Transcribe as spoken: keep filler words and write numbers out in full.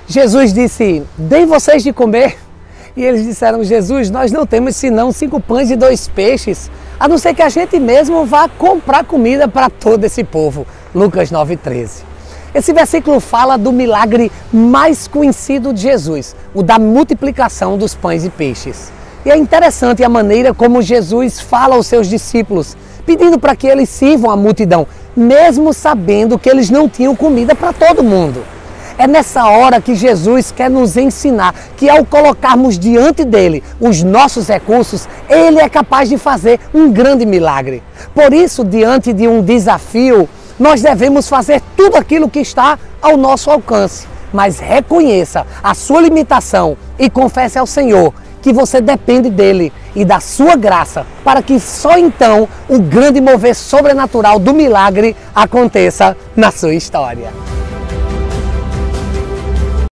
Jesus disse, deem vocês de comer. E eles disseram, Jesus, nós não temos senão cinco pães e dois peixes, a não ser que a gente mesmo vá comprar comida para todo esse povo. Lucas nove, treze. Esse versículo fala do milagre mais conhecido de Jesus, o da multiplicação dos pães e peixes. E é interessante a maneira como Jesus fala aos seus discípulos, pedindo para que eles sirvam a multidão, mesmo sabendo que eles não tinham comida para todo mundo. É nessa hora que Jesus quer nos ensinar que ao colocarmos diante dele os nossos recursos, ele é capaz de fazer um grande milagre. Por isso, diante de um desafio, nós devemos fazer tudo aquilo que está ao nosso alcance. Mas reconheça a sua limitação e confesse ao Senhor que você depende dele e da sua graça, para que só então o grande mover sobrenatural do milagre aconteça na sua história.